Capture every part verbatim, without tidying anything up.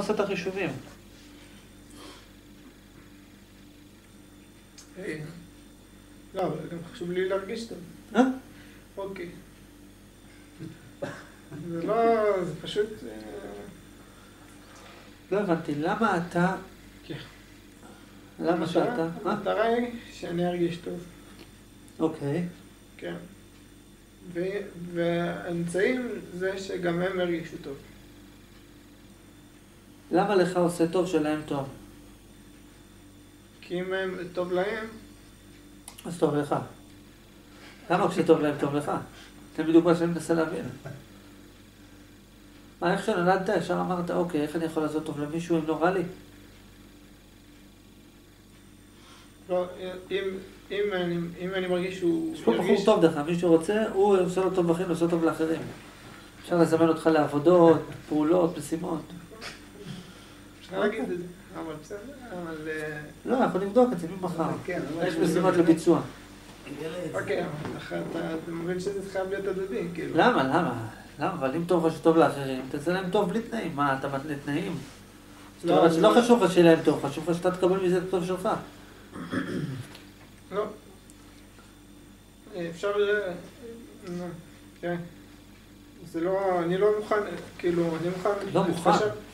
עושה את החישובים. לא, אבל גם חשוב לי להרגיש טוב. אה? אוקיי. זה לא, זה פשוט... לא הבנתי, למה אתה... כן. למה שאתה... המטרה היא שאני ארגיש טוב. אוקיי. כן. והאמצעים זה שגם הם ירגישו טוב. למה לך עושה טוב שלהם טוב? כי אם הם טוב להם... אז טוב לך. למה כשטוב להם טוב לך? זה בדיוק מה שאני מנסה להבין. מה, איך שנולדת, ישר אמרת, אוקיי, איך אני יכול לעשות טוב למישהו אם לא רע לי? לא, אם, אם, אני, אם אני מרגיש שהוא... יש פה בחור טוב דרך, מישהו רוצה, הוא עושה לו טוב בכם, עושה טוב לאחרים. אפשר לזמן אותך לעבודות, פעולות, משימות. אפשר להגיד את זה, אבל בסדר, אבל... לא, אנחנו נבדוק את זה ממחר. יש משימות לביצוע. אוקיי, אתה מבין שזה חייב להיות הדדי, כאילו. למה, למה? למה? אבל אם טוב לך שטוב לאחרים, תעשה להם טוב בלי תנאים. מה, אתה מתנה תנאים? זאת אומרת שלא חשוב לך שיהיה להם טוב, חשוב לך שאתה תקבל מזה את הטוב שלך. לא. אפשר... כן. זה לא... אני לא מוכן, כאילו, אני מוכן... לא מוכן.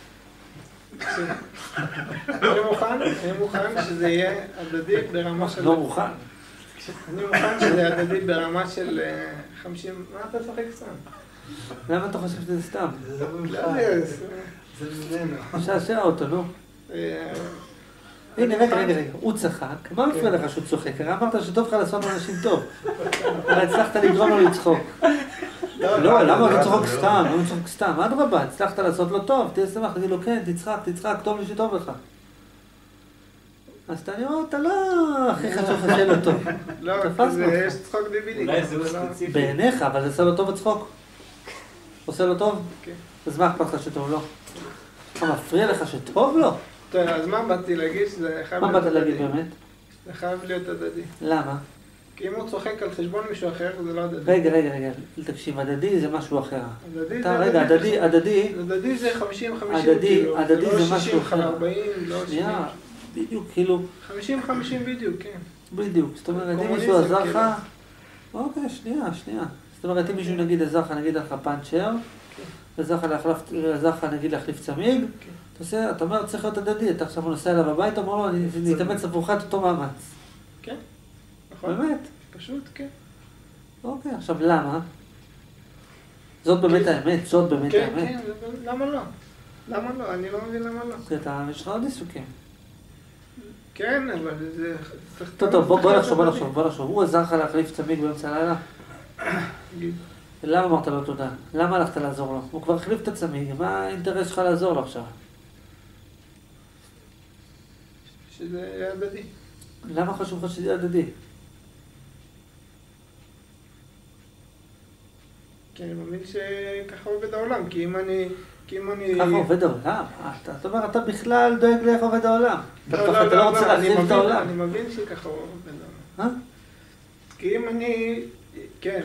אני מוכן, אני מוכן שזה יהיה הדדי ברמה של... לא מוכן. אני מוכן שזה יהיה הדדי ברמה של חמישים... מה אתה צוחק סתם? למה אתה חושב שזה סתם? זה לא ממך. זה ממנו. שעשע אותו, נו. הנה, רגע, רגע, רגע, הוא צחק. מה מפריע לך שהוא צוחק? הרי אמרת שטוב לך לעשות אנשים טוב. הרי הצלחת לגרום לו לצחוק. לא, למה אתה צוחק סתם? למה אתה צוחק סתם? אדרבה, הצלחת לעשות לו טוב. תהיה שמח, תגיד לו, כן, תצחק, תצחק, טוב לי שטוב לך. אז אתה נראה, אתה לא הכי חשוב לך שיהיה לו טוב. לא, כי יש צחוק דבילי. אולי זה לא ספציפי. בעיניך, אבל זה עושה לו טוב בצחוק. עושה לו טוב? כן. אז מה אכפת לך שטוב לו? מה מפריע לך שטוב לו? טוב, אז מה באתי להגיד? שזה חייב מה להיות באת הדדי. להגיד באמת? זה חייב להיות הדדי. למה? כי אם הוא צוחק על חשבון מישהו אחר, זה לא הדדי. רגע, רגע, רגע, תקשיב, הדדי זה משהו אחר. הדדי אתה, זה רגע, הדדי, הדדי, הדדי זה חמישים חמישים, הדדי, כאילו. הדדי לא זה משהו שישים אחר. ארבעים, לא שבעים. שנייה, בדיוק, כאילו, חמישים חמישים בדיוק, כן. בדיוק. זאת אומרת, אם קומוניזם, מישהו עזר לך, כאילו. אוקיי, שנייה, שנייה. זאת אומרת, אם מישהו נגיד עזר לך, נגיד לך פאנצ'ר, עזר לך להחלף, עזר לך נגיד להחליף צמיג, אתה עושה, אתה אומר, צריך להיות הדדי, אתה עכשיו נוסע אליו הביתה, אומר לו, אני נתאמץ עבורך את אותו מאמץ. כן, נכון. באמת? פשוט, כן. אוקיי, עכשיו למה? זאת באמת האמת, זאת באמת כן, האמת. כן, למה לא? למה לא? אני לא מבין למה לא. כי אתה, יש לך עוד עיסוקים. כן, אבל זה... טוב, טוב, בוא לחשוב, בוא לחשוב, בוא לחשוב. הוא עזר לך להחליף צמיג באמצע הלילה? למה אמרת לו תודה? למה הלכת לעזור לו? הוא כבר החליף את הצמיג, מה האינטרס שלך לעזור לו עכשיו? שזה יהיה הדדי. למה חשוב לך שזה הדדי? כי אני מאמין שככה עובד העולם, כי אם אני... כי אם אני... ככה עובד העולם? זאת אומרת, אתה בכלל דואג לאיך עובד העולם. לא, אתה לא, לא לא, רוצה להחליף את העולם. אני מבין שככה עובד העולם. אה? כי אם אני... כן.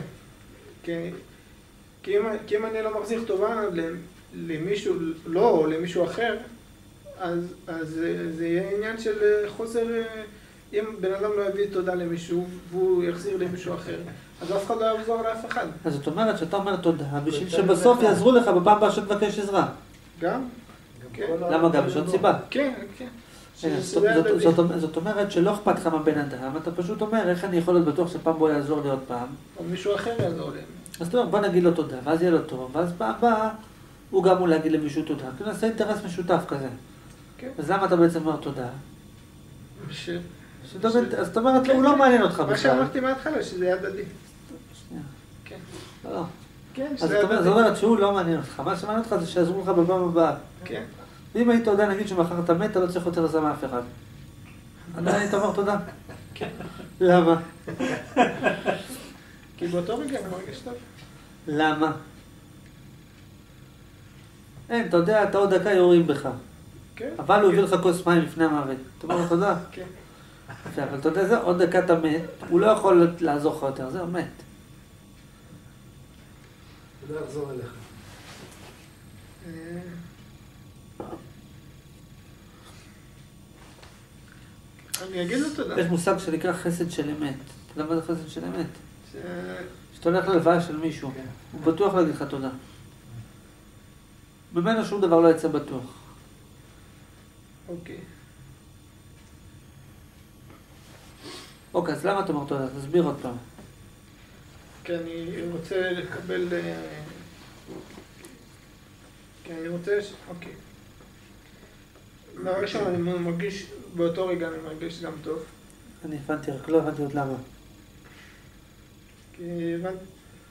כי אם אני לא מחזיר טובה למישהו, לא, או למישהו אחר, אז זה יהיה עניין של חוסר... אם בן אדם לא יביא תודה למישהו, והוא יחזיר למישהו אחר, אז אף אחד לא יעזור לאף אחד. אז זאת אומרת שאתה אומר תודה, בשביל שבסוף יעזרו לך בפעם הבאה שתבקש עזרה. גם? כן. למה גם? יש עוד סיבה. כן, כן. זאת אומרת שלא אכפת לך מהבן אדם, אתה פשוט אומר איך אני יכול להיות בטוח שפעם בו יעזור לי עוד פעם. או מישהו אחר יעזור לי. אז אתה אומר בוא נגיד לו תודה, ואז יהיה לו טוב, ואז פעם הבאה הוא גם אולי להגיד למישהו תודה, כי נעשה אינטרס משותף כזה. אז למה אתה בעצם אומר תודה? אז זאת אומרת, הוא לא מעניין אותך בכלל. מה שאמרתי מההתחלה, שזה יד הדדי. שנייה. כן. לא, לא. כן, אז זאת אומרת שהוא לא מעניין אותך. מה שמעניין אותך זה שיעזרו לך בפעם הבאה. כן. ואם היית יודע, נגיד שמחר אתה מת, אתה לא צריך יותר לזה מאף אחד. עדיין היית אומר תודה. כן. למה? כי באותו רגע אני מרגיש טוב. למה? אין, אתה יודע, אתה עוד דקה יורים בך. כן. אבל הוא הביא לך כוס מים לפני המוות. אתה אומר לו תודה? כן. אבל אתה יודע, זה עוד דקה אתה מת, הוא לא יכול לעזור לך יותר, זהו, מת. הוא לא יחזור אליך. אני אגיד לו תודה. יש מושג שנקרא חסד של אמת. אתה יודע מה זה חסד של אמת? שאתה הולך ללוויה של מישהו, הוא בטוח להגיד לך תודה. ממנו שום דבר לא יצא בטוח. אוקיי. אוקיי, אז למה אתה אומר תודה? תסביר עוד פעם. כי אני רוצה לקבל... כי אני רוצה... אוקיי. דבר ראשון, אני מרגיש, באותו רגע אני מרגיש גם טוב. אני הבנתי, רק לא הבנתי עוד למה. כי הבנתי...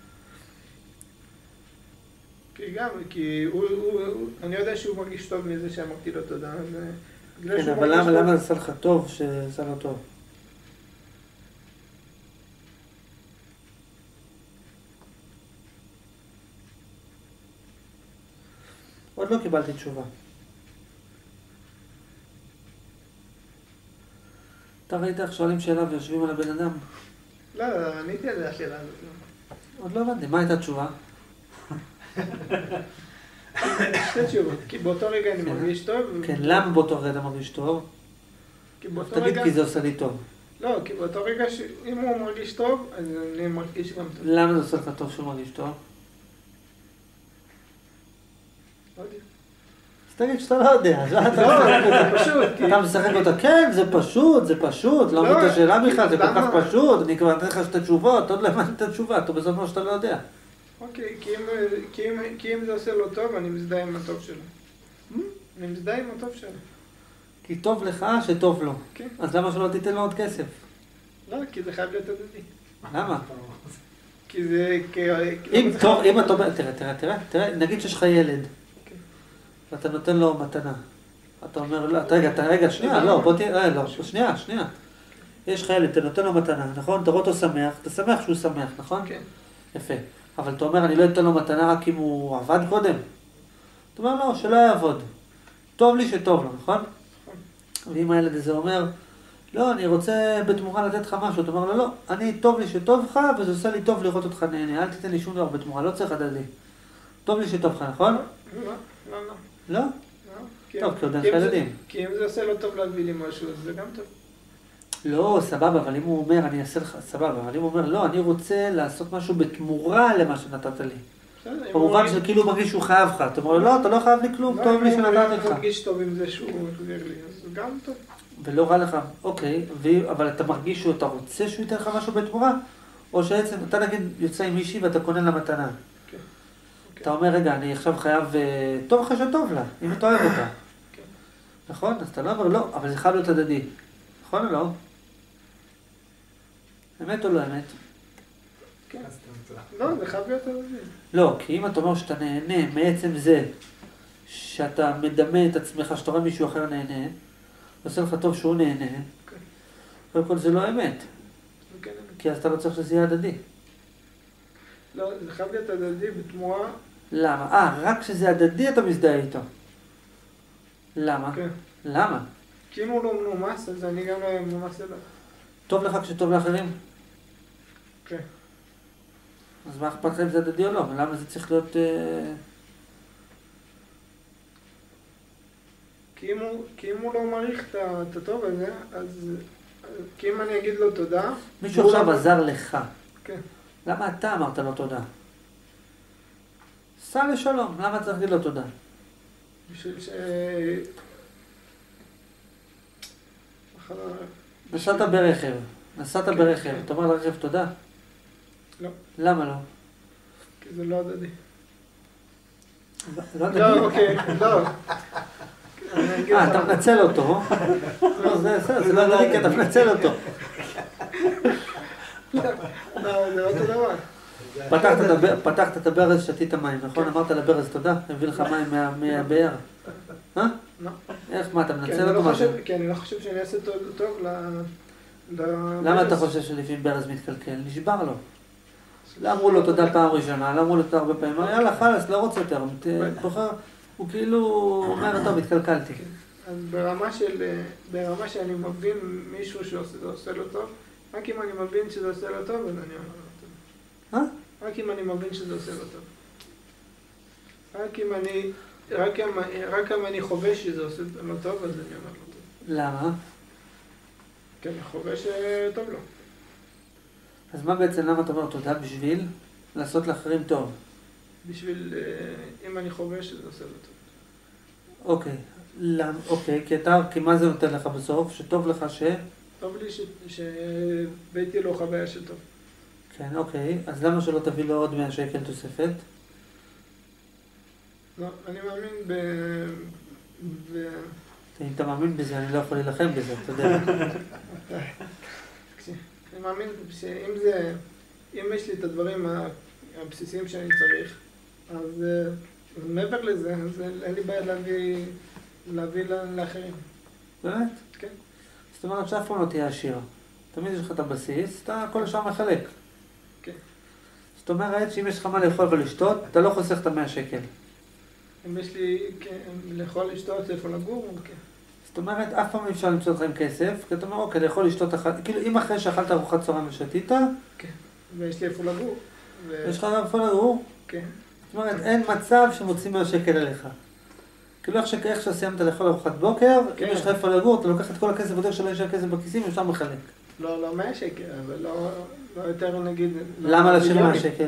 כי גם, כי הוא, הוא, הוא, אני יודע שהוא מרגיש טוב מזה שאמרתי לו תודה. כן, אבל למה, למה זה עשה לך טוב שעשה לו טוב? עוד לא קיבלתי תשובה. אתה ראית איך שואלים שאלה ויושבים על הבן אדם? לא, לא, עניתי על השאלה הזאת. עוד לא הבנתי, מה הייתה התשובה? שתי תשובות, כי באותו רגע אני מרגיש טוב. כן, למה באותו רגע אתה מרגיש טוב? כי באותו תגיד רגע... כי זה עושה לי טוב. לא, כי באותו רגע שאם הוא מרגיש טוב, אז אני מרגיש גם טוב. למה זה עושה לך טוב שהוא מרגיש טוב? לא יודע. אז תגיד שאתה לא יודע. לא, זה פשוט. אתה משחק אותה, כן, זה פשוט, זה פשוט, לא מבין את השאלה בכלל, זה כל כך פשוט, אני כבר נתן לך שתי תשובות, עוד לא הבנתי את התשובה, אתה בסופו שאתה לא יודע. אוקיי, כי אם זה עושה לו טוב, אני מזדהה עם הטוב שלו. אני מזדהה עם הטוב שלו. כי טוב לך שטוב לו. כן. אז למה שלא תיתן לו עוד כסף? לא, כי זה חייב להיות הדדי. למה? כי זה... אם טוב, אם אתה אומר, תראה, תראה, תראה, תראה, נגיד שיש לך ילד, ואתה נותן לו מתנה. אתה אומר, לא, רגע, רגע, שנייה, לא, בוא תראה, לא, שנייה, שנייה. יש לך ילד, אתה נותן לו מתנה, נכון? אתה רואה אותו שמח, אתה שמח שהוא שמח, נכון? כן. יפה. אבל אתה אומר, אני לא אתן לו מתנה רק אם הוא עבד קודם. אתה אומר, לא, שלא יעבוד. טוב לי שטוב לו, נכון? ואם הילד הזה אומר, לא, אני רוצה בתמורה לתת לך משהו, אתה אומר לו, לא, אני טוב לי שטוב לך, וזה עושה לי טוב לראות אותך נהנה, אל תיתן לי שום דבר בתמורה, לא צריך לדעת לי. טוב לי שטוב לך, נכון? לא, לא, לא. לא? טוב, כי עוד אין לך ילדים. כי אם זה עושה לו טוב להביא לי משהו, אז זה גם טוב. לא, סבבה, אבל אם הוא אומר, אני אעשה לך, סבבה, אבל אם הוא אומר, לא, אני רוצה לעשות משהו בתמורה למה שנתת לי. במובן שכאילו מרגיש שהוא חייב לך, אתה אומר, לא, אתה לא חייב לי כלום, טוב לי שנתת לך. אני מרגיש טוב עם זה שהוא החזיר לי, אז גם טוב. ולא רע לך, אוקיי, אבל אתה מרגיש שאתה רוצה שהוא ייתן לך משהו בתמורה, או שעצם, אתה נגיד יוצא עם מישהי ואתה קונה לה מתנה. אתה אומר, רגע, אני עכשיו חייב, טוב לך שטוב לה, אם אתה אוהב אותה. נכון? אז אתה לא אומר, לא, אבל זה חייב להיות הדדי. נכון או לא? אמת או לא אמת? כן. לא, זה חייב להיות הדדי. לא, כי אם אתה אומר שאתה נהנה מעצם זה, שאתה מדמה את עצמך, שאתה רואה מישהו אחר נהנה, עושה לך טוב שהוא נהנה, קודם כל זה לא אמת. כי אז אתה לא צריך שזה יהיה הדדי. לא, זה חייב להיות הדדי בתמורה. למה? אה, רק כשזה הדדי אתה מזדהה איתו. למה? כן. למה? כי אם הוא לא מנומס, אז אני גם לא מנומס אליו. טוב לך כשטוב לאחרים? כן. אז מה אכפת לך אם זה הדדי או לא? ולמה זה צריך להיות... כי אם הוא, כי אם הוא לא מעריך את הטוב הזה, אז... כי אם אני אגיד לו תודה... מישהו עכשיו עזר לך. כן. למה אתה אמרת לו תודה? סע לשלום, למה צריך להגיד לו תודה? בשביל ש... נסעת ברכב, נסעת ברכב, אתה אומר לרכב תודה? לא. למה לא? כי זה לא הדדי. לא הדדי? לא, אוקיי, לא. אה, אתה מנצל אותו. לא, זה לא הדדי כי אתה מנצל אותו. לא, זה אותו דבר. פתחת את הברז, שתית מים, נכון? אמרת לברז תודה, הביא לך מים מהבאר. אה? לא. איך, מה, אתה מנצל אותו משהו? כי אני לא חושב שאני אעשה טוב ל... למה אתה חושב שלפעמים ברז מתקלקל? נשבר לו. לא אמרו לו תודה פעם ראשונה, לא אמרו לו תודה הרבה פעמים, יאללה, חלס, לא רוצה יותר. הוא כאילו אומר, טוב, התקלקלתי. אז ברמה של, ברמה שאני מבין מישהו שעושה לו טוב, רק אם אני מבין שזה עושה לו טוב, אז אני אומר לו טוב. אה? רק אם אני מבין שזה עושה לו טוב. רק אם אני, רק אם, רק אם אני חווה שזה עושה לו טוב, אז אני אומר לו טוב. למה? כן, חורש שטוב לו. אז מה בעצם, למה אתה אומר תודה? בשביל לעשות לאחרים טוב? בשביל, אם אני חורש, זה עושה לו טוב. אוקיי, למ... אוקיי, כי אתה, כי מה זה נותן לך בסוף? שטוב לך ש... טוב לי ש... שביתי לו חוויה של טוב. כן, אוקיי, אז למה שלא תביא לו עוד מאה שקל תוספת? לא, אני מאמין ב... ב... אם אתה מאמין בזה, אני לא יכול להילחם בזה, אתה יודע. אני מאמין שאם זה... אם יש לי את הדברים הבסיסיים שאני צריך, אז מעבר לזה, אז אין לי בעיה להביא, להביא לאחרים. באמת? כן. זאת אומרת שאף פעם לא תהיה עשיר. תמיד יש לך את הבסיס, אתה כל השאר מחלק. כן. זאת אומרת שאם יש לך מה לאכול ולשתות, אתה לא חוסך את המאה שקל. אם יש לי לאכול לשתות, איפה לגור, כן. זאת אומרת, אף פעם אי אפשר למצוא לך עם כסף, כי אתה אומר, אוקיי, לאכול לשתות אחת, כאילו אם אחרי שאכלת ארוחת צהריים ושתית, כן. ויש לי איפה לגור. יש לך איפה לגור? כן. זאת אומרת, אין מצב שמוצאים מאה שקל עליך. כאילו איך שסיימת לאכול ארוחת בוקר, אם יש לך איפה לגור, אתה לוקח את כל הכסף, בדרך שלא יש לך כסף בכיסים, אפשר מחלק. לא, לא מאה שקל, אבל לא יותר נגיד... למה להשאיר מאה שקל?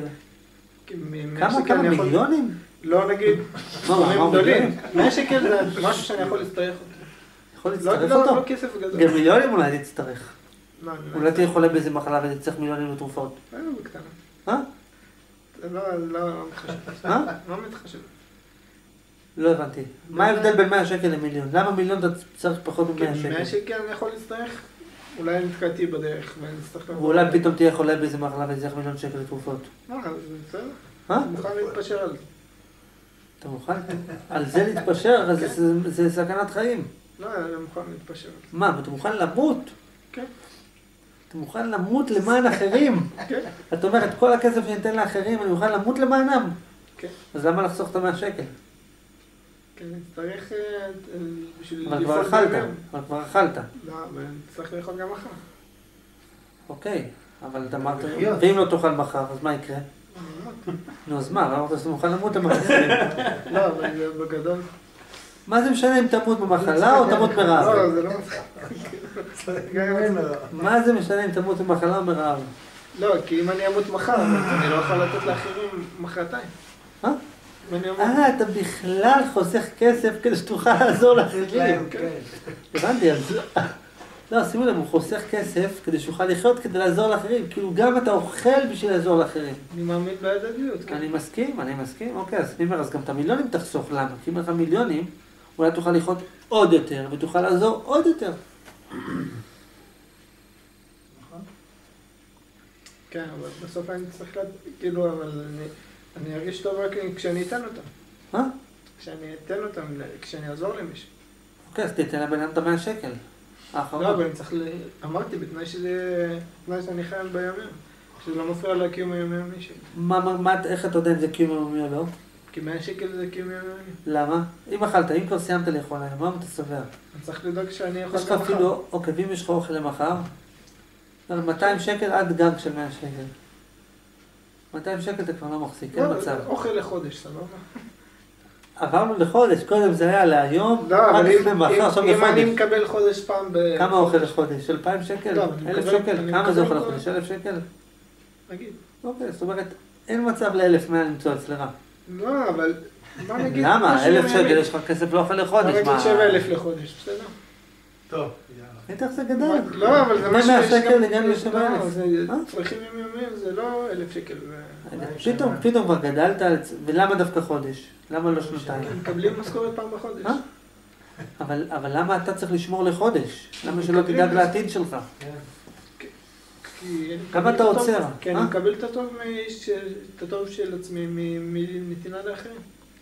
כמה? כמה מיליונים? לא נגיד, סכומים גדולים. מאה שקל זה משהו שאני יכול להצטרך אותו. יכול להצטרך אותו? לא כסף גדול. גם מיליונים אולי תצטרך. אולי תהיה חולה באיזה מחלה ותצטרך מיליונים לתרופות. לא, בקטנה. אה? לא, לא מתחשב. אה? לא מתחשב. לא הבנתי. מה ההבדל בין מאה שקל למיליון? למה מיליון אתה צריך פחות מ-מאה שקל? מאה שקל אני יכול להצטרך, אולי נתקעתי בדרך ואני אצטרך... ואולי פתאום תהיה חולה באיזה מחלה ותצטרך מיליון שקל לתרופות. אה, זה בסדר. אה? אני מוכן להתפשר על זה. אתה מוכן? על זה להתפשר? אז זה סכנת חיים. לא, אני מוכן להתפשר על זה. מה, אתה מוכן למות? כן. אתה מוכן למות למען אחרים? כן. אתה אומר, את כל הכסף שניתן לאחרים, אני מוכן למות למענם? כן. אז למה לחסוך את המאה שקל? כן, צריך בשביל... אבל כבר אכלת, אבל כבר אכלת. לא, אבל צריך לאכול גם מחר. אוקיי, אבל אתה אמרת, ואם לא תאכל מחר, אז מה יקרה? נו, אז מה, אמרת שאתה מוכן למות למחר? לא, אבל בגדול... מה זה משנה אם תמות במחלה או תמות מרעב? לא, זה לא מצחיק. מה זה משנה אם תמות במחלה או מרעב? לא, כי אם אני אמות מחר, אני לא יכול לתת לאחרים מחרתיים. אה? אה, אתה בכלל חוסך כסף כדי שתוכל לעזור לאחרים. הבנתי, אז... לא, שימו לב, הוא חוסך כסף כדי שיוכל לחיות כדי לעזור לאחרים. כאילו גם אתה אוכל בשביל לעזור לאחרים. אני מאמין בהדדיות, כן. אני מסכים, אני מסכים. אוקיי, אז אני אומר, אז גם את המיליונים תחסוך. למה? כי אם לך מיליונים, אולי תוכל לחיות עוד יותר ותוכל לעזור עוד יותר. כן, אבל בסוף אני צריך לדעת, כאילו, אבל אני ארגיש טוב רק כשאני אתן אותם. מה? כשאני אתן אותם, כשאני אעזור למישהו. אוקיי, אז תתן לבן אדם את המאה שקל. לא, אבל אני צריך ל... אמרתי, בתנאי שזה... בתנאי שאני חייל בימים. שזה לא מפריע לקיום היומי שלי. מה, איך אתה יודע אם זה קיום היומי או לא? כי מאה שקל זה קיום יומי. למה? אם אכלת, אם כבר סיימת לאכול היום, מה אתה סובר? אני צריך לדאוג שאני אוכל יש לך אפילו, אוקיי, ואם יש לך אוכל למחר? מאתיים שקל עד גג של מאה שקל. מאתיים שקל אתה כבר לא מחזיק, אין מצב. אוכל לחודש, סבבה? עברנו לחודש, קודם זה היה להיום, רק לפני מחר, עכשיו לחודש. אם אני מקבל חודש פעם ב... כמה אוכל לחודש? אלפיים שקל? אלף שקל? כמה זה אוכל לחודש? אלף שקל? נגיד. אוקיי, זאת אומרת, אין מצב לאלף מאה למצוא אצלך. לא, אבל... למה? אלף שקל יש לך כסף לא אוכל לחודש, מה? נגיד שבע אלף לחודש, בסדר? טוב, יאללה. איתך זה גדל. לא, אבל זה משהו... מאה שקל הגענו לשבע אלף. צרכים יומיומיים זה לא אלף שקל. פתאום, פתאום כבר גדלת, ולמה דווקא חודש? למה לא שנתיים? מקבלים משכורת פעם בחודש. אבל למה אתה צריך לשמור לחודש? למה שלא תדאג לעתיד שלך? כמה אתה עוצר? כי אני מקבל את הטוב של עצמי מנתינה לאחרים.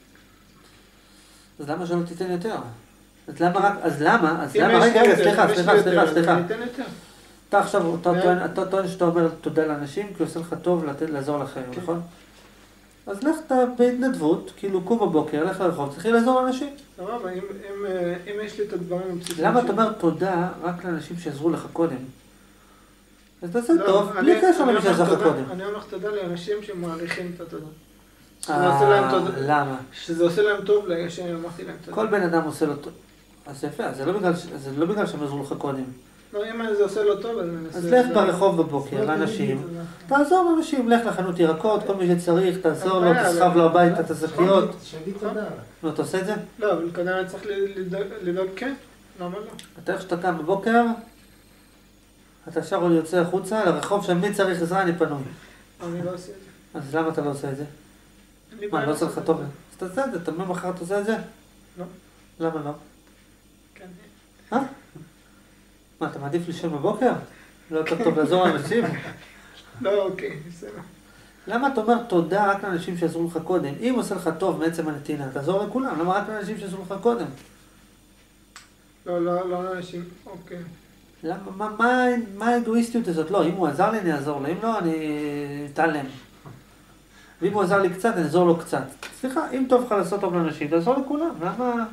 אז למה שלא תיתן יותר? אז למה רק, אז למה, אז למה, רגע, רגע, סליחה, סליחה, סליחה, סליחה. אתה עכשיו, אתה טוען שאתה אומר תודה לאנשים, כי עושה לך טוב לעזור לאחרים, נכון? אז לך אתה בהתנדבות, כאילו קום בבוקר, לך לרחוב, צריכי לעזור לאנשים. סבבה, אם יש לי את הדברים הבסיסיים... למה אתה אומר תודה רק לאנשים שעזרו לך קודם? אז תעשה טוב, בלי קשר למי שעזר לך קודם. אני אומר תודה לאנשים שמעריכים את התודה. אה, למה? שזה עושה להם טוב שאמרתי להם תודה. כל בן אדם עושה לו טוב. אז יפה, זה לא בגלל שהם עזרו לך קודם. לא, אם זה עושה לו טוב, אז ננסה... אז לך ברחוב בבוקר, לאנשים. תעזור לאנשים, לך לחנות ירקות, כל מי שצריך, תעזור לו, תסחב לו הביתה את השקיות. שגיד תודה. לא, אתה עושה את זה? לא, אבל כנראה אני צריך לדאוג כן, למה לא? אתה איך שאתה קם בבוקר, אתה ישר עוד יוצא החוצה, לרחוב של מי צריך עזרה, אני פנוי. אני לא עושה את זה. אז למה אתה לא עושה את זה? מה, אני לא עושה לך טוב? אז תעשה את זה, אתה מחר אתה עושה את זה? לא. למה לא? כן. אה? מה, אתה מעדיף לישון בבוקר? לא יותר טוב לעזור לאנשים? לא, אוקיי, בסדר. למה אתה אומר תודה רק לאנשים שעזרו לך קודם? אם עושה לך טוב מעצם הנתינה, תעזור לכולם, למה רק לאנשים שעזרו לך קודם? לא, לא, לא לאנשים, אוקיי. למה, מה, מה, מה האגואיסטיות הזאת? לא, אם הוא עזר לי אני אעזור לו, אם לא אני אתעלם. ואם הוא עזר לי קצת, אני אעזור לו קצת. סליחה, אם טוב לך לעשות טוב לאנשים, תעזור לכולם, למה...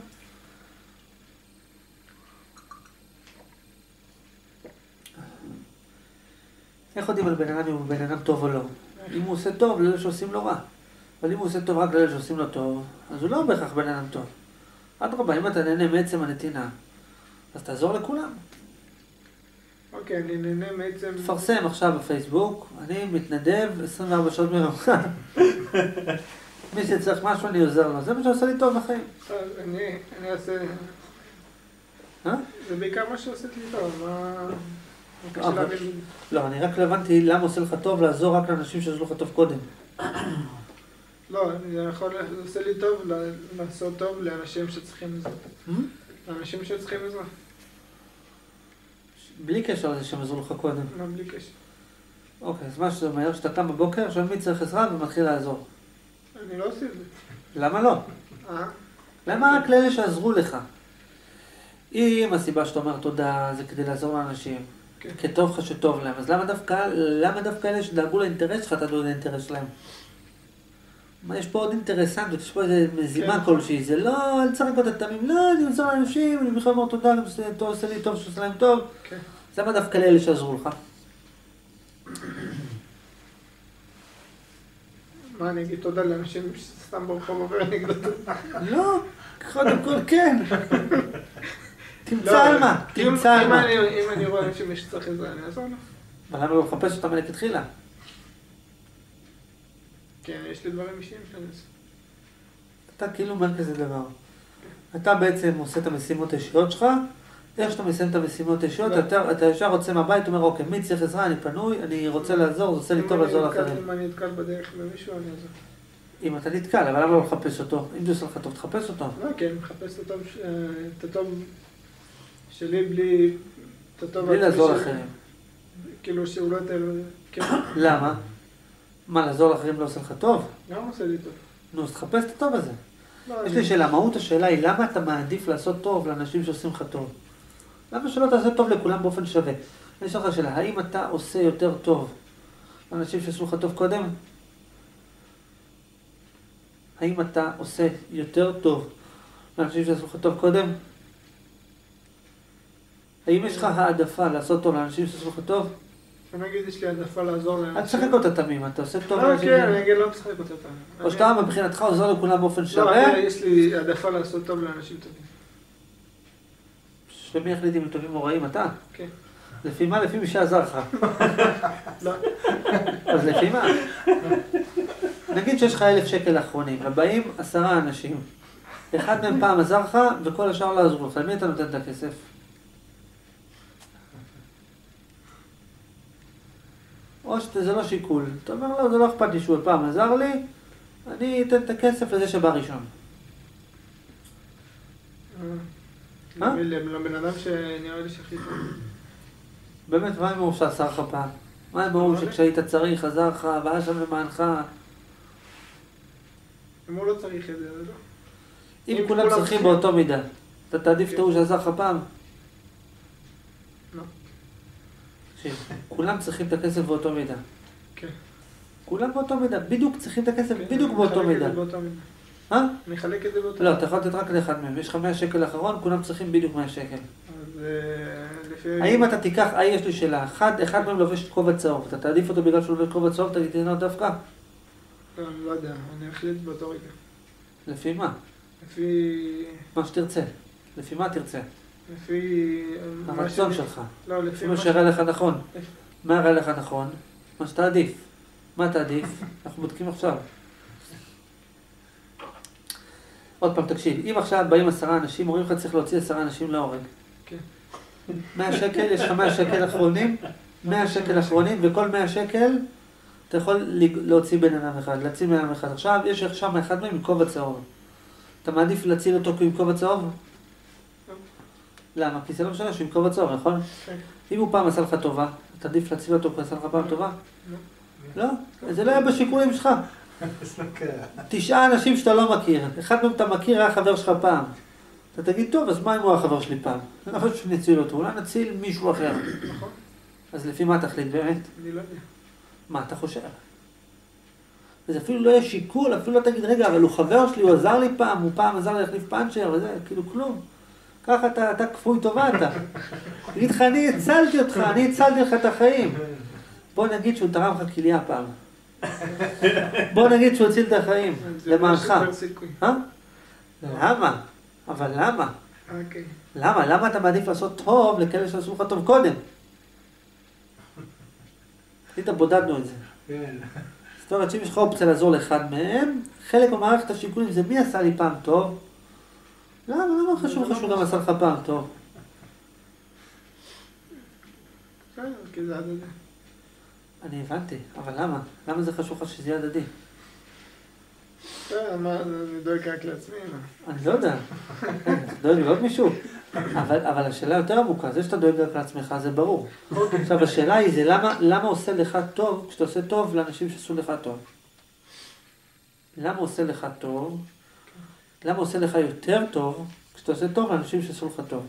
איך יודעים על בן אדם אם הוא בן אדם טוב או לא? אם הוא עושה טוב, לאלה שעושים לו רע. אבל אם הוא עושה טוב רק לאלה שעושים לו טוב, אז הוא לא בהכרח בן אדם טוב. אדרבה, אם אתה נהנה מעצם הנתינה, אז תעזור לכולם. אוקיי, אני נהנה מעצם... תפרסם עכשיו בפייסבוק, אני מתנדב עשרים וארבע שעות מרמחה. מי שצריך משהו אני עוזר לו, זה מה שעושה לי טוב בחיים. אני, אני אעשה... אה? זה בעיקר מה שעושה לי טוב, מה... לא, אני רק לא הבנתי למה עושה לך טוב לעזור רק לאנשים שעזרו לך טוב קודם. לא, זה יכול, זה עושה לי טוב לעשות טוב לאנשים שצריכים עזרה. לאנשים שצריכים עזרה. בלי קשר לזה שהם עזרו לך קודם. לא, בלי קשר. אוקיי, אז מה שזה אומר, שאתה קם בבוקר, שואל מי צריך עזרה ומתחיל לעזור. אני לא עושה את זה. למה לא? אה? למה רק לאלה שעזרו לך? אם הסיבה שאתה אומר תודה זה כדי לעזור לאנשים, כטוב לך שטוב להם, אז למה דווקא, למה דווקא אלה שדאגו לאינטרס שלך, אתה דואג לאינטרס שלהם? מה, יש פה עוד אינטרסנטיות, יש פה איזה מזימה כלשהי, זה לא, אני צריך לקרוא את התמים, לא, אני עוזר לאנשים, אני בכלל אומר תודה, זה עושה לי טוב, שעושה להם טוב. אז למה דווקא לאלה שעזרו לך? מה, אני אגיד תודה לאנשים שסתם ברחוב עובר נגד אותו? לא, קודם כל כן. תמצא על מה, תמצא על מה. אם אני רואה שמישהו צריך עזרה, אני אעזור לו. אבל למה לא מחפש אותם מלכתחילה? כן, יש לי דברים אישיים שאני עושה. אתה כאילו אומר כזה דבר. אתה בעצם עושה את המשימות האישיות שלך, איך שאתה מסיים את המשימות האישיות, אתה ישר רוצה מהבית, אומר, אוקיי, מי צריך עזרה, אני פנוי, אני רוצה לעזור, זה עושה לי טוב לעזור לאחרים. אם אני נתקל בדרך במישהו, אני אעזור. אם אתה נתקל, אבל למה לא לחפש אותו? אם זה עושה לך טוב, תחפש אותו. לא, כן, מחפש את הטוב שלי בלי... בלי לעזור לאחרים. כאילו שהוא לא יותר... למה? מה, לעזור לאחרים לא עושה לך טוב? למה עושה לי טוב? נו, אז תחפש את הטוב הזה. יש לי שאלה, מהות השאלה היא, למה אתה מעדיף לעשות טוב לאנשים שעושים לך טוב? למה שלא תעשה טוב לכולם באופן שווה? אני אשאל לך שאלה, האם אתה עושה יותר טוב לאנשים שעשו לך טוב קודם? האם אתה עושה יותר טוב לאנשים שעשו לך טוב קודם? האם יש לך העדפה לעשות טוב לאנשים שעשו לך טוב? אני אגיד, יש לי העדפה לעזור לאנשים. אל תשחק אותה תמים, אתה עושה טוב לאנשים. לא, כן, אני אגיד, לא משחק אותה תמים. או שאתה מבחינתך עוזר לכולם באופן שווה? לא, יש לי העדפה לעשות טוב לאנשים טובים. שמי יחליט אם הם טובים או רעים? אתה? כן. לפי מה? לפי מי שעזר לך. לא. אז לפי מה? נגיד שיש לך אלף שקל אחרונים, ובאים עשרה אנשים. אחד מהם פעם עזר לך, וכל השאר לא עזרו לך. למי אתה נותן את הכסף? או שזה לא שיקול. אתה אומר, לא, זה לא אכפת לי שהוא פעם עזר לי, אני אתן את הכסף לזה שבא ראשון. אה? לבן אדם שנראה לי שהכי טוב. באמת, מה אם הוא שעשה לך פעם? מה אם הוא שכשהיית צריך, עזר לך, והיה שם למענך? אם הוא לא צריך את זה, אז לא. אם כולם צריכים באותו מידה, אתה תעדיף את הוא שעזר לך פעם? לא. כולם צריכים את הכסף באותו מידה. כן. כולם באותו מידה, בדיוק צריכים את הכסף בדיוק באותו מידה. אה? אני אחלק את זה באותו מידה. לא, אתה יכול לתת רק לאחד מהם. יש לך מאה שקל האחרון, כולם צריכים בדיוק מאה שקל. אז לפי... האם אתה תיקח, האי יש לי שאלה, אחד מהם לובש את כובע צהוב, אתה תעדיף אותו בגלל שהוא לובש כובע צהוב, אתה תתן לו דווקא? לא, אני לא יודע, אני אחליט באותו רגע. לפי מה? לפי... מה שתרצה. לפי מה תרצה? לפי... הרצון שלך. לא, לפי מה שיראה לך נכון. מה יראה לך נכון? מה שאתה עדיף. מה אתה עדיף? אנחנו בודקים עכשיו. עוד פעם, תקשיב. אם עכשיו באים עשרה אנשים, אומרים לך צריך להוציא עשרה אנשים להורג. כן. מאה שקל, יש לך מאה שקל אחרונים, מאה שקל אחרונים, וכל מאה שקל אתה יכול להוציא בן אדם אחד, להציל בן אדם אחד. עכשיו, יש שם אחד מהם עם כובע צהוב. אתה מעדיף להציל אותו עם כובע צהוב? למה? כי זה לא משנה שהוא עם כובע צהוב, נכון? אם הוא פעם עשה לך טובה, אתה עדיף להציל אותו כי עשה לך פעם טובה? לא. לא? זה לא היה בשיקולים שלך. תשעה אנשים שאתה לא מכיר. אחד מהם אתה מכיר, היה חבר שלך פעם. אתה תגיד, טוב, אז מה אם הוא החבר שלי פעם? אני לא חושב שנציל אותו, אולי נציל מישהו אחר. נכון. אז לפי מה תחליט באמת? אני לא יודע. מה אתה חושב? אז אפילו לא יהיה שיקול, אפילו לא תגיד, רגע, אבל הוא חבר שלי, הוא עזר לי פעם, הוא פעם עזר לי להחליף פאנצ'ר, וזה, כאילו כלום. ככה אתה, אתה כפוי טובה אתה. תגיד לך, אני הצלתי אותך, אני הצלתי לך את החיים. בוא נגיד שהוא תרם לך כליה פעם. בוא נגיד שהוא הציל את החיים, למענך. אה? למה? אבל למה? אוקיי. למה? למה אתה מעדיף לעשות טוב לכאלה שעשו לך טוב קודם? היית בודדנו את זה. כן. זאת אומרת שאם יש לך אופציה לעזור לאחד מהם, חלק במערכת השיקולים זה מי עשה לי פעם טוב? למה? למה חשוב חשוב גם עשה לך פעם טוב? כן, כי זה הדדי. אני הבנתי, אבל למה? למה זה חשוב לך שזה יהיה הדדי? אני דואג רק לעצמי. אני לא יודע. אתה דואג לעוד מישהו? אבל השאלה יותר עמוקה, זה שאתה דואג רק לעצמך זה ברור. עכשיו השאלה היא זה למה עושה לך טוב כשאתה עושה טוב לאנשים שעשו לך טוב? למה עושה לך טוב? למה עושה לך יותר טוב כשאתה עושה טוב לאנשים שעשו לך טוב?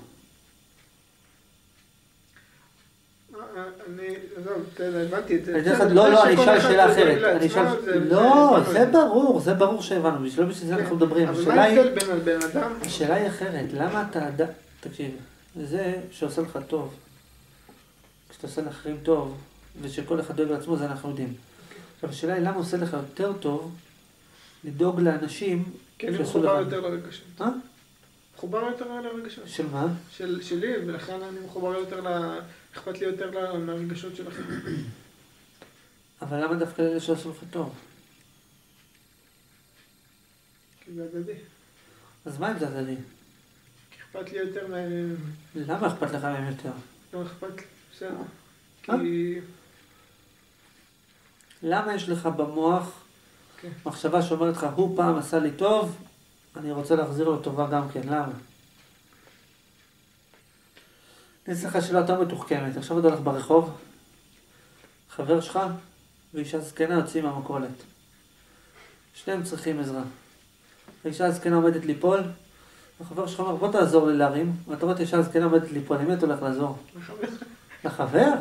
אני, לא, הבנתי את זה. לא, לא, אני אשאל שאלה אחרת. לא, זה ברור, זה ברור שהבנו, לא בשביל זה אנחנו מדברים. אבל מה ההבדל בין בן אדם? השאלה היא אחרת, למה אתה אדם, תקשיב, זה שעושה לך טוב, כשאתה עושה לאחרים טוב, ושכל אחד דואג לעצמו, זה אנחנו יודעים. עכשיו, השאלה היא למה עושה לך יותר טוב לדאוג לאנשים כי אני מחובר יותר לרגשות. מה? מחובר יותר לרגשות. של מה? שלי, ולכן אני מחובר יותר ל... אכפת לי יותר מהרגשות שלכם. אבל למה דווקא לאלה שעשו לך טוב? כי זה הדדי. אז מה אם זה הדדי? כי אכפת לי יותר מהם. למה אכפת לך מהם יותר? לא אכפת לי, בסדר. כי... למה יש לך במוח מחשבה שאומרת לך, הוא פעם עשה לי טוב, אני רוצה להחזיר לו טובה גם כן, למה? אני אעשה לך שאלה יותר מתוחכמת, עכשיו אתה הולך ברחוב, חבר שלך ואישה זקנה יוצאים מהמכולת. שניהם צריכים עזרה. האישה הזקנה עומדת ליפול, החבר שלך אומר, בוא תעזור לי להרים, ואתה רואה את האישה הזקנה עומדת ליפול, למי אתה הולך לעזור? לחבר. לחבר?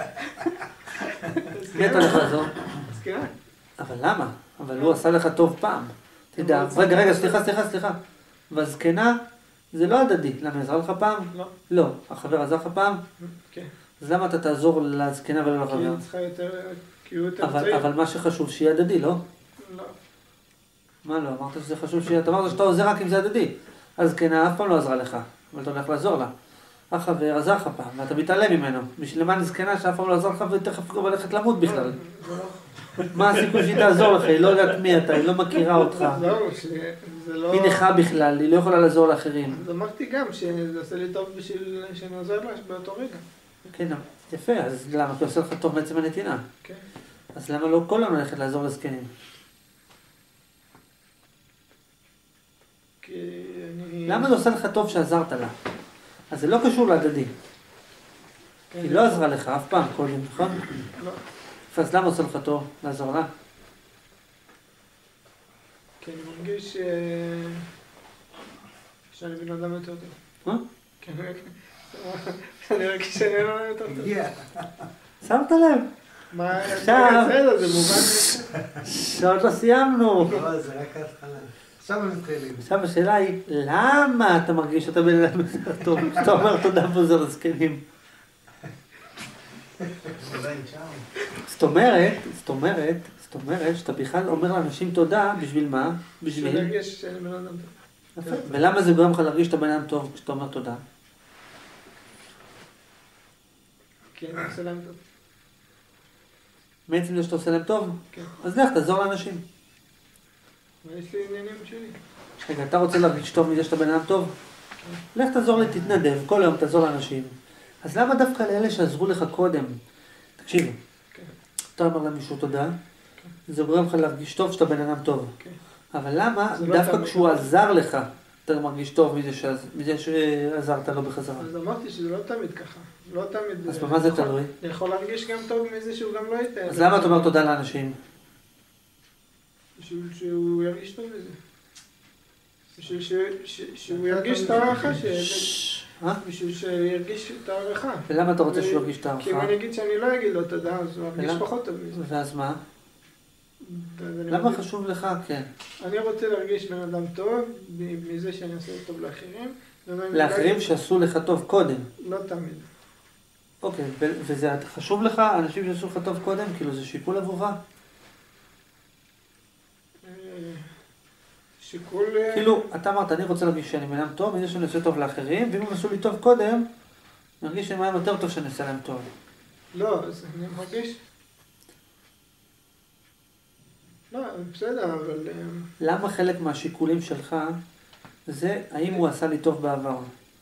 מי אתה הולך לעזור? זקנה. אבל למה? אבל הוא עשה לך טוב פעם. תדע, רגע, רגע, סליחה, סליחה, סליחה. והזקנה זה לא הדדי. למה, עזרה לך פעם? לא. לא. החבר עזר לך פעם? כן. אז למה אתה תעזור לזקנה ולא לחבר? כי היא צריכה יותר, כי הוא יותר צעיר. אבל מה שחשוב שיהיה הדדי, לא? לא. מה לא? אמרת שזה חשוב שיהיה, אתה אמרת שאתה עוזר רק אם זה הדדי. הזקנה אף פעם לא עזרה לך, אבל אתה הולך לעזור לה. החבר עזר לך פעם, ואתה מתעלם ממנו. בשביל למען זקנה שאף פעם לא עזר לך ותכף גם הולכת למות בכלל. מה הסיכוי שהיא תעזור לך? היא לא יודעת מי אתה, היא לא מכירה אותך. זהו, שזה לא... היא נכה בכלל, היא לא יכולה לעזור לאחרים. אז אמרתי גם שזה עושה לי טוב בשביל שאני עוזר לה באותו רגע. כן, יפה, אז למה? כי עושה לך טוב בעצם הנתינה. כן. אז למה לא כל היום ללכת לעזור לזקנים? כי אני... למה זה עושה לך טוב שעזרת לה? אז זה לא קשור להדדי. היא לא עזרה לך אף פעם קודם, נכון? לא. אז למה עושה לך טוב לעזור לה? כי אני מרגיש שאני בן אדם יותר טוב. מה? כי אני מרגיש שאני בן אדם יותר טוב. שמת לב? מה, בסדר, זה מובן. שעוד לא סיימנו. לא, זה רק ההתחלה. עכשיו הם מתחילים. עכשיו השאלה היא, למה אתה מרגיש שאתה בן אדם יותר טוב? שאתה אומר תודה ועוזר לזקנים. זאת אומרת, זאת אומרת, זאת אומרת, שאתה בכלל אומר לאנשים תודה, בשביל מה? בשביל... להרגיש שאני בן אדם טוב. ולמה זה גורם לך להרגיש שאתה בן אדם טוב כשאתה אומר תודה? כי אני עושה להם טוב. מעצם זה שאתה עושה להם טוב? כן. אז לך, תעזור לאנשים. ויש לי עניינים שלי. רגע, אתה רוצה להרגיש טוב מזה שאתה בן אדם טוב? לך תעזור לי, תתנדב, כל היום תעזור לאנשים. אז למה דווקא לאלה שעזרו לך קודם? תקשיב, אתה אומר למישהו תודה, זה גורם לך להרגיש טוב שאתה בן אדם טוב. אבל למה דווקא כשהוא עזר לך, אתה מרגיש טוב מזה שעזרת לו בחזרה? אז אמרתי שזה לא תמיד ככה. לא תמיד... אז במה זה תלוי? אני יכול להרגיש גם טוב מזה שהוא גם לא ייתן. אז למה אתה אומר תודה לאנשים? בשביל שהוא ירגיש טוב מזה. בשביל שהוא ירגיש את הערכה ש... בשביל שירגיש את הערכה. ולמה אתה רוצה שהוא ירגיש את הערכה? כי אם אני אגיד שאני לא אגיד לו תודה, אז הוא ירגיש פחות טוב מזה. ואז מה? למה חשוב לך? כן. אני רוצה להרגיש בן אדם טוב מזה שאני עושה טוב לאחרים. לאחרים שעשו לך טוב קודם? לא תמיד. אוקיי, וזה חשוב לך, אנשים שעשו לך טוב קודם, כאילו זה שיקול עבורך? שיקול... כאילו, אתה אמרת, אני רוצה להרגיש שאני בן אדם טוב, מזה שאני עושה טוב לאחרים, ואם הם עשו לי טוב קודם, אני מרגיש שאני מהם יותר טוב שאני עושה להם טוב. לא, אז אני מרגיש... לא, בסדר, אבל... למה חלק מהשיקולים שלך זה האם הוא עשה לי טוב בעבר?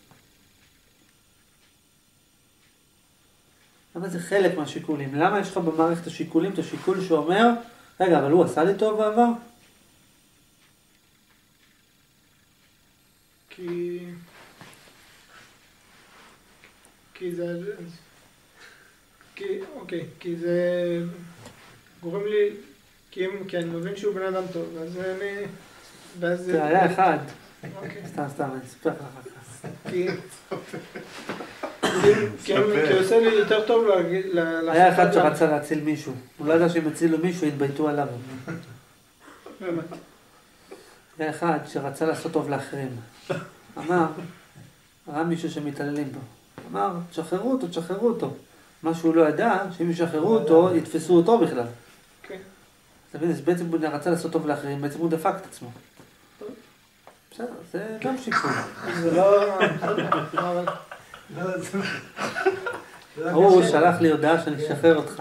למה זה חלק מהשיקולים? למה יש לך במערכת השיקולים את השיקול שאומר, רגע, אבל הוא עשה לי טוב בעבר? כי... כי זה... כי, אוקיי, כי זה גורם לי... כי, אם, כי אני מבין שהוא בן אדם טוב, אז אני... ואז זה היה אחד. אוקיי. סתם, סתם, אני אספר לך אחר כך. כי... כי הוא עושה לי יותר טוב להגיד... היה אחד שרצה להציל מישהו. הוא לא ידע שהם הצילו מישהו, התבייתו עליו. באמת. היה אחד שרצה לעשות טוב לאחרים. אמר, ראה מישהו שמתעללים בו. אמר, תשחררו אותו, תשחררו אותו. מה שהוא לא ידע, שאם ישחררו אותו, יתפסו אותו בכלל. כן. אתה מבין, אז בעצם הוא רצה לעשות טוב לאחרים, בעצם הוא דפק את עצמו. בסדר, זה גם שיקול. זה לא... הוא שלח לי הודעה שאני אשחרר אותך.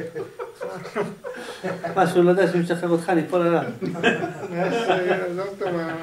מה שהוא לא יודע שאני אשחרר אותך, אני אפול עליו. עזוב אותו מה...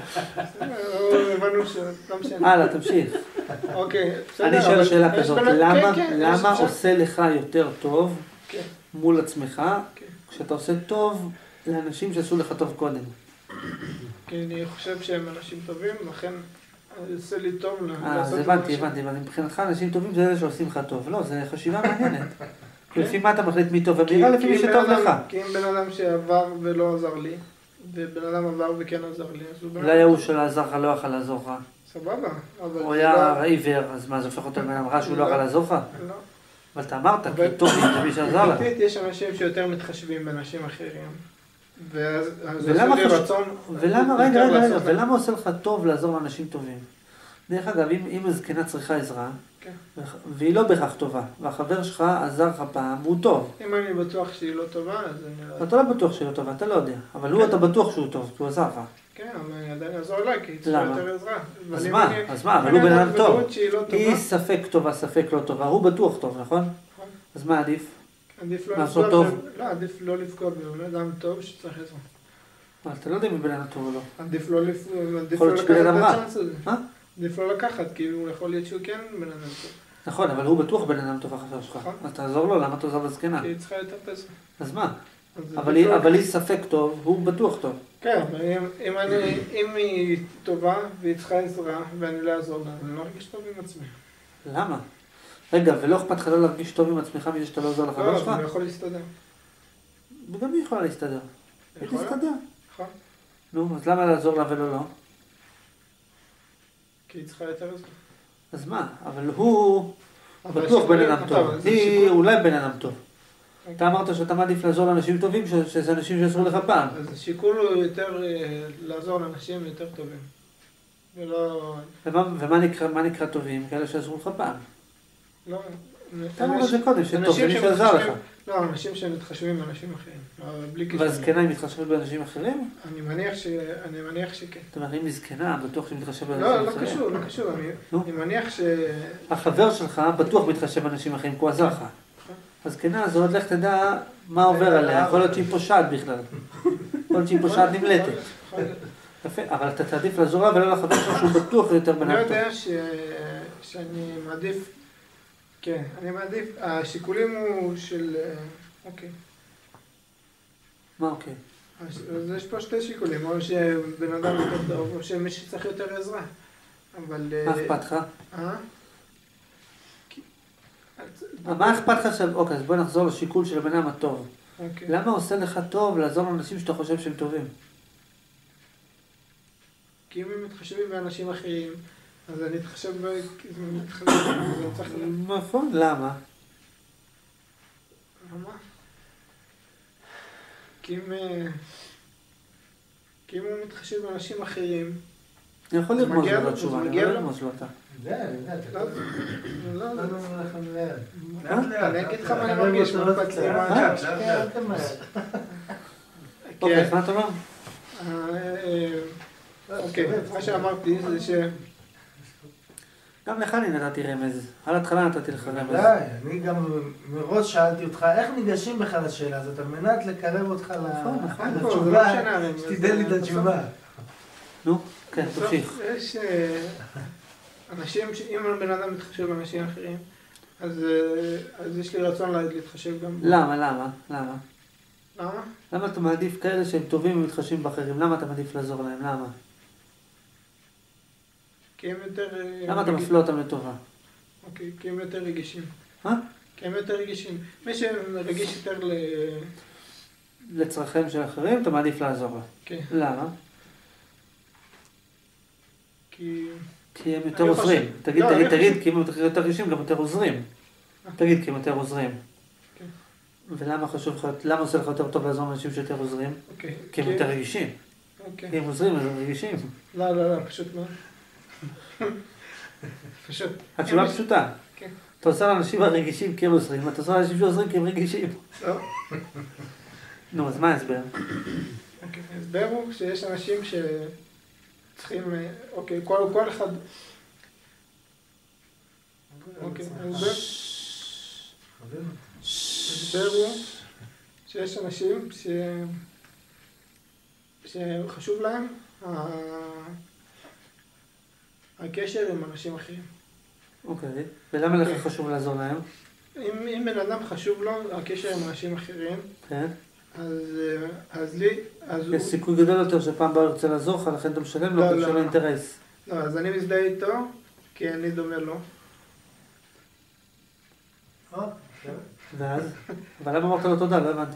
הבנו שלא משנה. הלאה, תמשיך. אוקיי, בסדר. אני שואל שאלה כזאת, למה עושה לך יותר טוב מול עצמך, כשאתה עושה טוב לאנשים שעשו לך טוב קודם? כי אני חושב שהם אנשים טובים, לכן עושה לי טוב לעשות את אה, זה. הבנתי, הבנתי, אבל מבחינתך אנשים טובים זה אלה שעושים לך טוב. לא, זה חשיבה מעניינת. לפי מה אתה מחליט מי טוב ומי רע? לפי מי שטוב לך. כי אם בן אדם שעבר ולא עזר לי, ובן אדם עבר וכן עזר לי, אז הוא בן אדם... אולי ההוא שלא עזר לך לא יכל לעזור לך. סבבה, אבל... הוא היה עיוור, אז מה, זה הופך אותו לבן אדם רע שהוא לא יכל לעזור לך? לא. אבל אתה אמרת, כי טוב לי זה מי שעזר לך. יש אנשים שיותר מתחשבים באנשים אחרים. ואז זה עושה לי רצון... ולמה, רגע, רגע, רגע, ולמה עושה לך טוב לעזור לאנשים טובים? דרך אגב, אם הזקנה צריכה עזרה, והיא לא בהכרח טובה, והחבר שלך עזר לך פעם, הוא טוב. אם אני בטוח שהיא לא טובה, אז אני לא... אתה לא בטוח שהיא לא טובה, אתה לא יודע. אבל הוא, אתה בטוח שהוא טוב, כי הוא עזר לך. כן, אבל אני עדיין אעזור אליי, כי היא צריכה יותר עזרה. אז מה? אז מה? אבל הוא בן אדם טוב. היא ספק טובה, ספק לא טובה. הוא בטוח טוב, נכון? אז מה עדיף? עדיף לא לפגוע טוב. לא, עדיף לא לפגוע בבן אדם טוב שצריך עזרה. אבל אתה לא יודע אם בן אדם טוב או לא. עדיף לא לקחת את הצ'אנס הזה. מה? עדיף לא לקחת, כי הוא יכול להיות שהוא כן בן אדם טוב. נכון, אבל הוא בטוח בן אדם טוב החבר שלך. אז תעזור לו, למה תעזור לזקנה? כי היא צריכה יותר פסק. אז מה? אבל היא ספק טוב, הוא בטוח טוב. כן, אבל אם היא טובה והיא צריכה עזרה ואני לא אעזור לה, אני לא ארגיש טוב עם עצמי. למה? רגע, ולא אכפת לך לא להרגיש טוב עם עצמך מזה שאתה לא עוזר לחבר שלך? לא, אני יכול להסתדר. וגם היא יכולה להסתדר. היא תסתדר. נכון. נו, אז למה לעזור לה ולא לא? כי היא צריכה יותר עזרה. אז מה? אבל הוא בטוח בן אדם טוב. היא אולי בן אדם טוב. אתה אמרת שאתה מעדיף לעזור לאנשים טובים, שזה אנשים שעזרו לך פעם. אז השיקול הוא יותר לעזור לאנשים יותר טובים. ולא... ומה נקרא טובים? כאלה שעזרו לך פעם. לא, אתה אמרת את זה קודם, שטוב, זה מישהו עזר לך. לא, אנשים שמתחשבים באנשים אחרים. בלי קשר. והזקנה היא מתחשבת באנשים אחרים? אני מניח ש... אני מניח שכן. זאת אומרת, אם היא זקנה, בטוח שהיא מתחשב באנשים לא, אחרים. לא קשור, לא קשור. אני מניח ש... החבר שלך בטוח מתחשב באנשים אחרים, כי הוא עזר לך. הזקנה הזאת, לך תדע מה עובר עליה. יכול להיות שהיא פושעת בכלל. יכול להיות שהיא פושעת נמלטת. יפה, אבל אתה תעדיף לעזור לה ולא לחבר שלך שהוא בטוח יותר בנפתו. אני יודע שאני מעדיף... כן, אני מעדיף... השיקולים הוא של... אוקיי. מה אוקיי? אז יש פה שתי שיקולים, או שבן אדם יותר טוב, או שמי שצריך יותר עזרה. אבל... מה אכפת לך? אה? מה אכפת לך עכשיו? אוקיי, אז בוא נחזור לשיקול של הבן אדם הטוב. אוקיי. למה עושה לך טוב לעזור לאנשים שאתה חושב שהם טובים? כי אם הם מתחשבים באנשים אחרים, אז אני אתחשב ב... נכון, למה? למה? כי אם... כי אם הוא מתחשב באנשים אחרים... אני יכול לרמוז לו בתשובה, אני יכול לרמוז לו אותה. זה, זה, אתה לא... לא, לא, לא, לא, לכם לאט. אני אגיד לך מה אני מרגיש, מה אכפת לי, מה... אוקיי, אז מה אתה אומר? אוקיי, מה שאמרתי זה ש... גם לך אני נתתי רמז. על ההתחלה נתתי לך רמז. די, אני גם מראש שאלתי אותך, איך ניגשים בכלל לשאלה הזאת, על מנת לקרב אותך לתשובה, שתיתן לי את התשובה. נו, כן, תמשיך. יש אנשים, אם בן אדם מתחשב באנשים אחרים, אז יש לי רצון להתחשב גם... למה, למה? למה? למה? למה אתה מעדיף כאלה שהם טובים ומתחשבים באחרים? למה אתה מעדיף לעזור להם? למה? כי הם יותר... למה אתה מפלה אותם לטובה? אוקיי, כי הם יותר רגישים. מה? כי הם יותר רגישים. מי שרגיש יותר ל... לצרכיהם של אחרים, אתה מעדיף לעזור לה. כן. למה? כי... כי הם יותר עוזרים. תגיד, תגיד, תגיד, כי הם יותר רגישים, גם יותר עוזרים. תגיד, כי הם יותר עוזרים. כן. ולמה חשוב לך, למה עושה לך יותר טוב לעזור לאנשים שיותר עוזרים? אוקיי. כי הם יותר רגישים. אוקיי. כי הם עוזרים, אז הם רגישים. לא, לא, לא, פשוט לא. פשוט. התשובה פשוטה. כן. אתה עושה לאנשים הרגישים כי הם עוזרים, אתה עושה לאנשים שעוזרים כי הם רגישים. לא. נו, אז מה ההסבר? אוקיי, ההסבר הוא שיש אנשים שצריכים, אוקיי, כל אחד... אוקיי, ההסבר... ההסבר הוא שיש אנשים ש... שחשוב להם הקשר עם אנשים אחרים. אוקיי, ולמה לך חשוב לעזור להם? אם בן אדם חשוב לו הקשר עם אנשים אחרים, כן. אז לי... יש סיכוי גדול יותר שפעם הבאה ירצה לעזור לך, לכן אתה משלם לו, כי יש לו אינטרס. לא, אז אני מזדהה איתו, כי אני דומה לו. ואז? אבל למה אמרת לו תודה? לא הבנתי.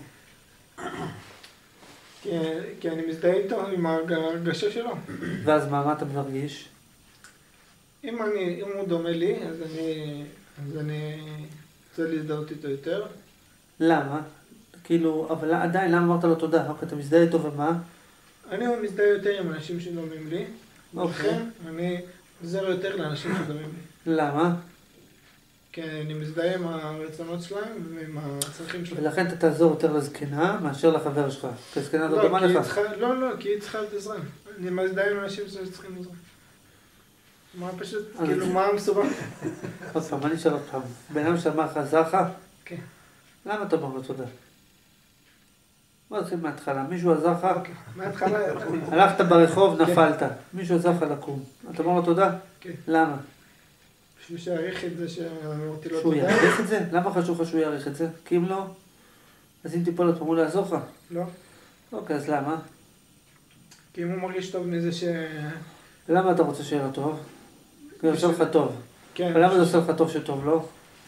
כי אני מזדהה איתו עם ההרגשה שלו. ואז מה, מה אתה מרגיש? אם הוא דומה לי, אז אני רוצה להזדהות איתו יותר. למה? כאילו, אבל עדיין, למה אמרת לו תודה? אוקיי, אתה מזדהה איתו ומה? אני מזדהה יותר עם אנשים שדומים לי. אוקיי. אני עוזר יותר לאנשים שדומים לי. למה? כי אני מזדהה עם הרצונות שלהם ועם הצרכים שלהם. ולכן אתה תעזור יותר לזקנה מאשר לחבר שלך. כי הזקנה לא דומה לך. לא, לא, כי היא צריכה את עזרה. אני מזדהה עם אנשים שצריכים עזרה. מה פשוט, כאילו, מה המסובך? עוד פעם, אני אשאל עוד פעם. בן אדם שאמר לך, עזר לך? כן. למה אתה אומר לו תודה? בוא נתחיל מההתחלה. מישהו עזר לך? מההתחלה... הלכת ברחוב, נפלת. מישהו עזר לך לקום. אתה אומר לו תודה? כן. למה? בשביל שיעריך את זה שאמרתי לו שהוא תודה. יעריך את זה? למה חשוב לך שהוא יעריך את זה? כי אם לא, אז אם תיפול עוד פעם הוא לא יעזור לך? לא. אוקיי, אז למה? כי אם הוא מרגיש טוב מזה ש... למה אתה רוצה שיהיה לו טוב? כי הוא עושה לך טוב. כן. ולמה זה עושה לך טוב שטוב לו?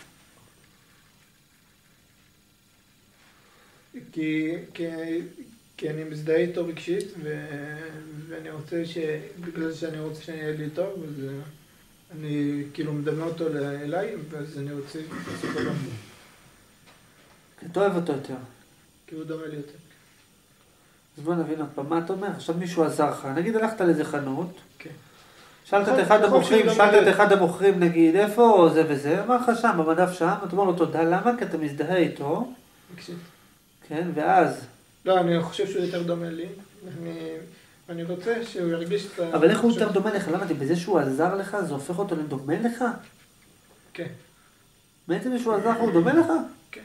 כי, כי, כי אני מזדהה איתו רגשית, ו, ואני רוצה ש... בגלל שאני רוצה שיהיה לי טוב, אז אני כאילו מדמה אותו אליי, ואז אני רוצה לעשות אותו. כי אתה אוהב אותו יותר. כי הוא דומה לי יותר. אז בוא נבין עוד פעם, מה אתה אומר? עכשיו מישהו עזר לך, נגיד הלכת לאיזה חנות, כן. שאלת את אחד המוכרים, שאלת את אחד המוכרים נגיד, איפה זה וזה, אמר לך שם, במדף שם, אתה אומר לו תודה, למה? כי אתה מזדהה איתו. כן, ואז... לא, אני חושב שהוא יותר דומה לי. אני רוצה שהוא ירגיש את ה... אבל איך הוא יותר דומה לך? למה? בזה שהוא עזר לך, זה הופך אותו לדומה לך? כן. בעצם שהוא עזר לך, הוא דומה לך? כן.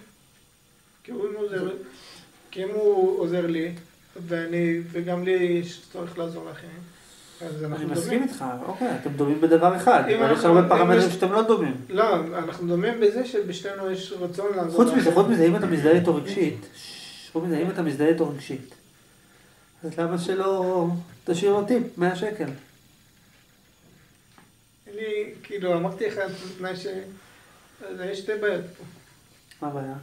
כי אם הוא עוזר לי, וגם לי יש צורך לעזור לכם, אז אנחנו דומים. אני מסכים איתך, אוקיי, אתם דומים בדבר אחד, אבל יש הרבה פרמטרים שאתם לא דומים. לא, אנחנו דומים בזה שבשתינו יש רצון לעזור לכם. חוץ מזה, חוץ מזה, אם אתה מזדהה איתו רגשית, חוץ מזה, אם אתה מזדהה איתו רגשית, אז למה שלא תשאיר אותי מאה שקל? אני, כאילו, אמרתי לך, תנאי ש... יש שתי בעיות פה. מה הבעיה?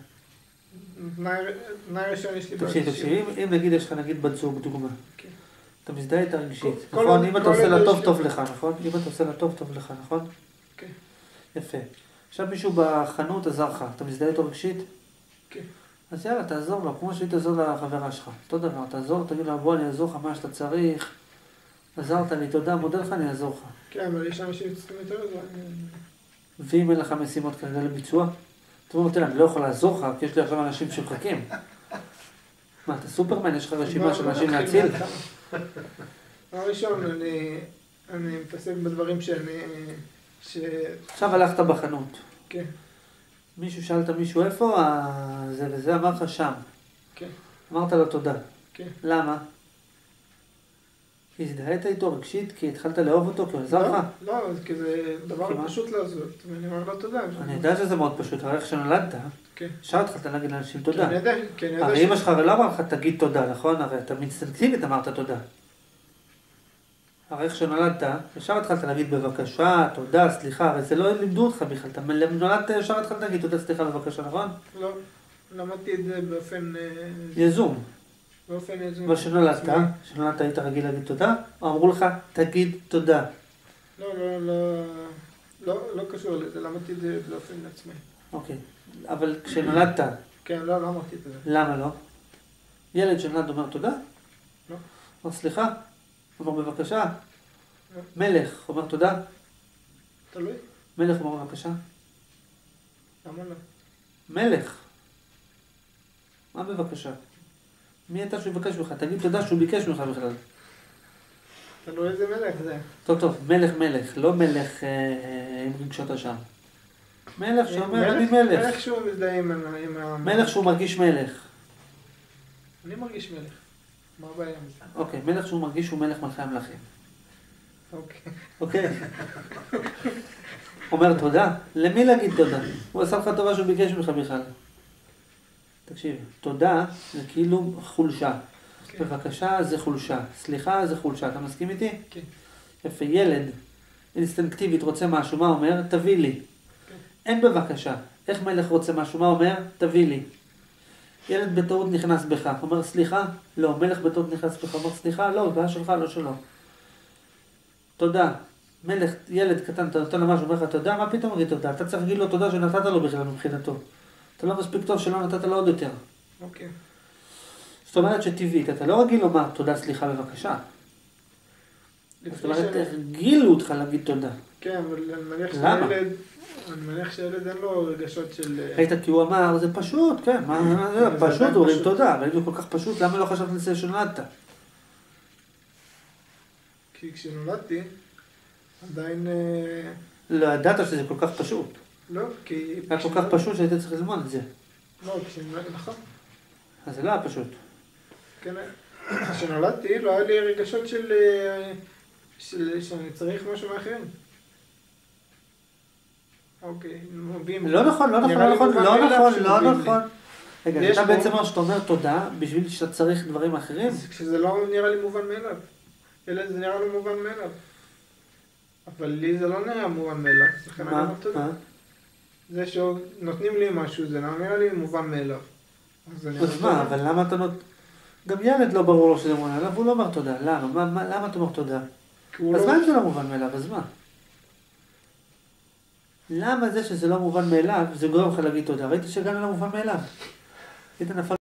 תנאי ראשון יש לי בעיות. תקשיב, תקשיב, אם נגיד יש לך נגיד בת זוג, דוגמה. אתה מזדהה איתה רגשית, כל- נכון? כל- אם אתה כל עושה לה אלה טוב ש- טוב לך, נכון? אם אתה עושה לה טוב טוב לך, נכון? כן. יפה. עכשיו מישהו בחנות עזר לך, אתה מזדהה איתו רגשית? כן. אז יאללה, תעזור לו, כמו שהיא תעזור לחברה שלך. אותו דבר, תעזור, תגיד לה, בוא, אני אעזור לך מה שאתה צריך. עזרת לי, תודה, מודה לך, אני אעזור לך. כן, אבל יש אנשים שצריכים יותר עזרה. ואם אין לך משימות כרגע לביצוע, אתה אומר, תראה, אני לא יכול לעזור לך, כי יש לי עכשיו אנשים שמחכים. מה, אתה סופרמן? יש לך רשימה של אנשים להציל? הראשון, אני, אני מתעסק בדברים שאני... ש... עכשיו הלכת בחנות. כן, מישהו שאלת מישהו איפה, אה, זה וזה, אמר לך שם. כן, אמרת לו תודה. כן. למה? כי הזדהית איתו רגשית, כי התחלת לאהוב אותו, כי הוא עזר לך? לא, לא, כי זה דבר כי מה? פשוט לעשות, ואני אומר לו תודה. אני יודע שזה מאוד פשוט, הרי איך שנולדת, כן. ישר התחלת להגיד לאנשים כי תודה. אני יודע, כי אני יודע הרי אמא שלך הרי לא אמרה לך תגיד תודה, נכון? הרי אתה אינסטינקטיבית אמרת תודה. הרי איך שנולדת, ישר התחלת להגיד בבקשה, תודה, סליחה, הרי זה לא לימדו אותך בכלל, אתה נולדת ישר התחלת להגיד תודה, סליחה, בבקשה, נכון? לא, למדתי את זה באופן... אה, יזום. באופן יזום. אבל שנולדת, עצמאי. שנולדת היית רגיל להגיד תודה, או אמרו לך תגיד תודה. לא, לא, לא, לא, לא קשור לזה, למדתי את זה באופן עצמאי. אוקיי, אבל כשנולדת, כן, לא, לא אמרתי את זה. למה לא? ילד שנולד אומר תודה? לא. אומר סליחה? אומר בבקשה? לא. מלך אומר תודה? תלוי? מלך אומר בבקשה? למה לא? מלך. מה בבקשה? מי אתה שהוא יבקש ממך? תגיד תודה שהוא ביקש ממך בכלל. תלוי איזה מלך זה. טוב טוב, מלך מלך, לא מלך אה, עם רגשות אשם. מלך שאומר אני מלך. מלך שהוא מזדהה עם ה... עם ה- מלך שהוא מרגיש מלך. אני מרגיש מלך. מה הבעיה עם זה? אוקיי, מלך שהוא מרגיש שהוא מלך מלכי המלכים. אוקיי. אוקיי. אומר תודה? למי להגיד תודה? הוא עשה לך טובה שהוא ביקש ממך בכלל. תקשיב, תודה זה כאילו חולשה. כן. בבקשה זה חולשה. סליחה זה חולשה. אתה מסכים איתי? כן. יפה, ילד אינסטינקטיבית רוצה משהו, מה אומר? תביא לי. כן. אין בבקשה. איך מלך רוצה משהו? מה אומר? תביא לי. ילד בטעות נכנס בך, אומר סליחה? לא. מלך בטעות נכנס בך, אומר סליחה? לא, בעיה שלך, לא שלו. תודה. מלך, ילד קטן, אתה נותן לו משהו, אומר לך תודה, מה פתאום להגיד תודה? אתה צריך להגיד לו תודה שנתת לו בכלל מבחינתו. אתה לא מספיק טוב שלא נתת לו עוד יותר. אוקיי. זאת אומרת שטבעית, אתה לא רגיל לומר תודה, סליחה, בבקשה. זאת לפני אומרת, שאני... הרגילו אותך להגיד תודה. כן, אבל אני מניח למה? שילד... אני מניח שילד אין לו רגשות של... ראית כי הוא אמר, זה פשוט, כן, מה, מה זה, זה פשוט, עדיין אומרים פשוט. תודה, אבל אם זה כל כך פשוט, למה לא חשבת לזה שנולדת? כי כשנולדתי, עדיין... אה, לא ידעת שזה כל כך פשוט. לא, כי... היה כל כך פשוט שהיית צריך לזמון את זה. לא, כשנולדתי, נכון. אז זה לא היה פשוט. כן, כשנולדתי לא היה לי רגשות של... אה, של... שאני צריך משהו מאחרים. אוקיי, מביאים... לא נכון, לא נכון, נראה לא לי נכון, מובן לא מאליו נכון, שמביאים לא לי. נכון. רגע, יש אתה פה- בעצם אומר שאתה אומר תודה בשביל שאתה צריך דברים אחרים? כשזה לא נראה לי מובן מאליו. ילד זה נראה לו מובן מאליו. אבל לי זה לא נראה מובן מאליו. לכן אני מה? אומר תודה. מה? זה שנותנים לי משהו, זה לא נראה לי מובן מאליו. אז אני אומר אז מה, תודה. אבל למה אתה נות... גם ילד לא ברור לו שזה מובן מאליו, והוא לא אומר תודה. למה? מה- מה- למה אתה אומר תודה? כי הוא אז לא- מה אם זה לא מובן מאליו? אז מה? למה זה שזה לא מובן מאליו, זה גורם לך להגיד תודה? ראיתי שגם לא מובן מאליו. היית נפל